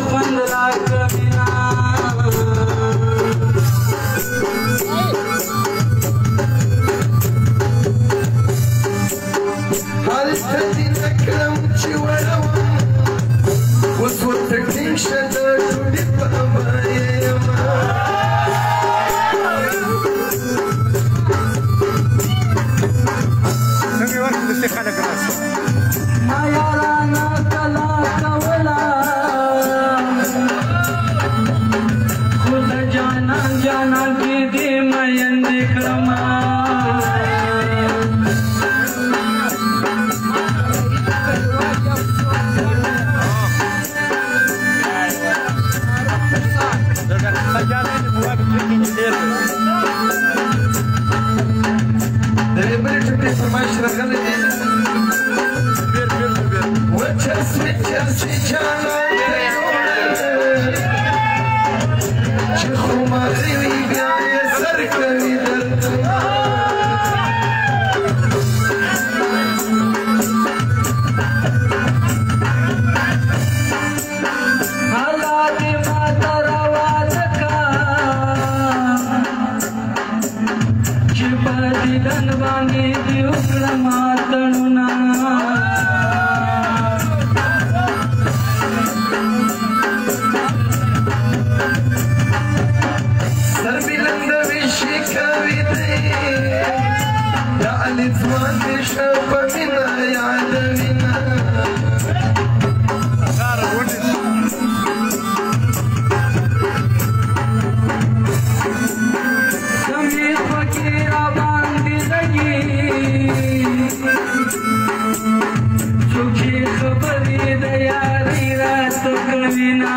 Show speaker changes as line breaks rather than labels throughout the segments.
خوند راکوینا
هلته دې نکړم چې وړوم اوس ورته ټینګ شه د ډوډۍ په بیه یمه
ما یارانه کلا کوله خو د جانان جانان کې دې میندې کړمه دن باندې دی وکړه ماتړونه
سر بلند وشي کوي دی دا علي ځوان دې شه په مینه یادوینه
سمیر پکې راباندې لګي چوکې خبرې د یارۍ راته کوینا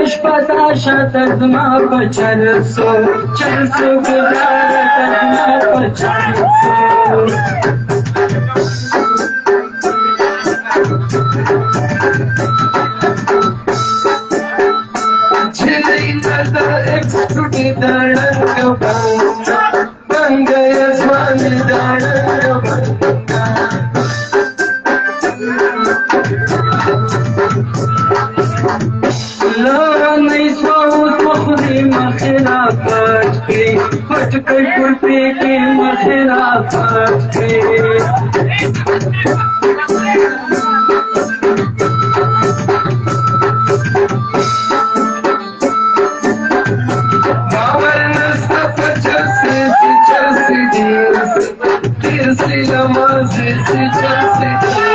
شپدا شاته زما په چرسو ګزاره ده زما په چرسو پټکۍ کلفي کې مخرافات کې باور نسته په چرسي ډېر لمازې چرسي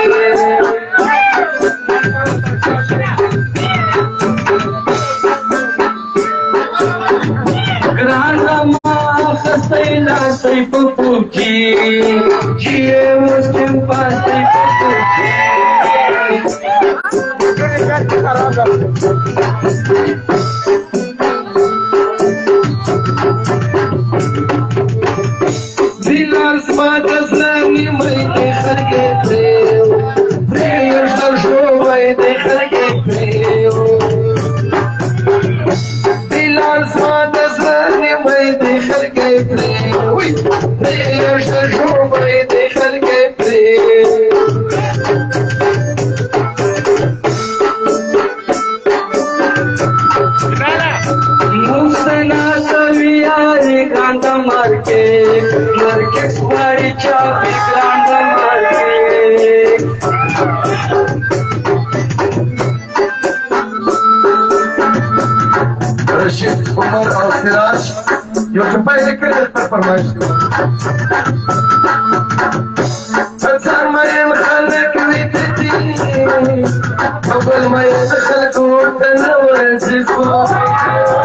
Say pupuki, chie muslim pasay pupuki. Dinas matas nani mai dekhar ke preo, preo sho mai dekhar ke preo. Dinas matas nani mai dekhar ke preo. ليش تشوفي دخل قبلي مستنا سوياري كانت ماركت واري چاپي كانت ماركت رشيد عمر और सिराज यो पहले के फरमाइश सर मैं खलक विदती अव्वल मैं खलक तनवर जिसको